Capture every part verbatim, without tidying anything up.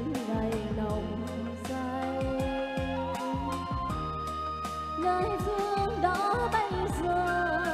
những ngày nồng say. Nơi phương đó bây giờ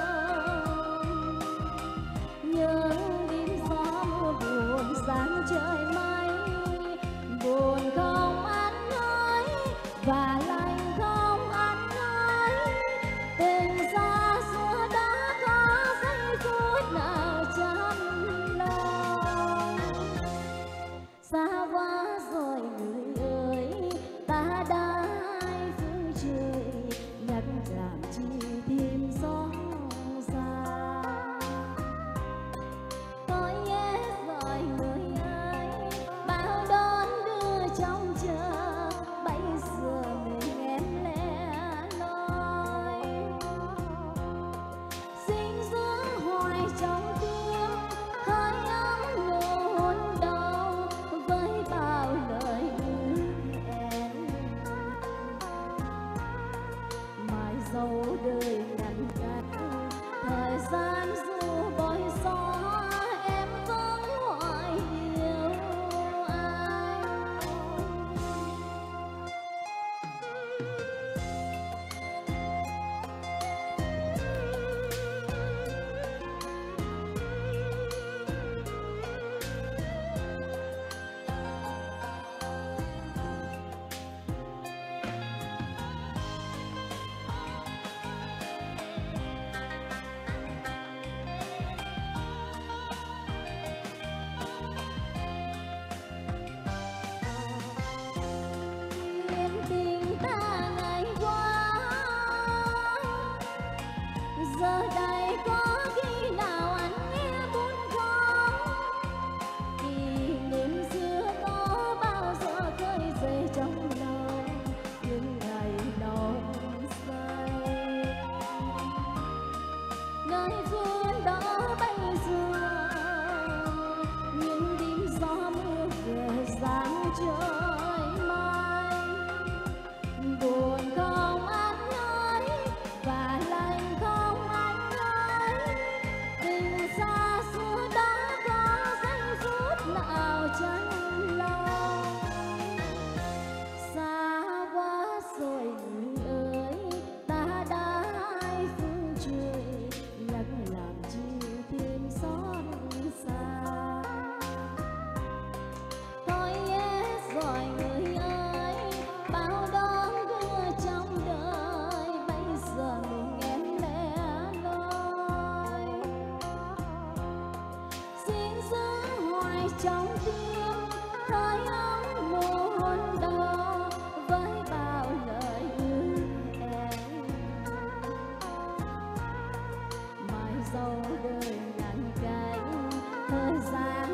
những đêm gió mưa buồn sáng trời mây, buồn không ăn nói và lạnh không ăn nói. Tình xa xưa đã có giây phút nào chăm lo. Xa quá rồi người ơi, ta đã hai phương trời, nhắc làm chi thêm xót xa. Tôi nhé rồi người ơi, bao đón đưa trong chờ, bây giờ mình em lẻ loi. Xin giữ hoài trong tim hơi ấm nụ hôn đầu với bao lời ước hẹn. Mai dấu đời ngăn cách, thời gian dù bối xóa, em vẫn hoài yêu anh. Yên tình ta ngày qua, giờ đây có khi nào anh nghe buồn không? Kỷ niệm xưa có bao giờ khơi dậy trong lòng những ngày nồng say. Nơi phương đó bây giờ những đêm gió mưa về sáng trời mai, buồn không ăn nói và lạnh không anh nói. Tình xa xưa đã có giây phút nào chẳng lo. Xa quá rồi người ơi, ta đã hai phương trời, nhắc làm chi thêm xót xa. Thôi nhé rồi người ơi, bao đón đưa trong đời, bây giờ mình em lẻ loi. Xin giữ hoài trong tim hơi ấm nụ hôn đầu với bao lời ước hẹn. Mai dấu đời ngăn cánh, thời gian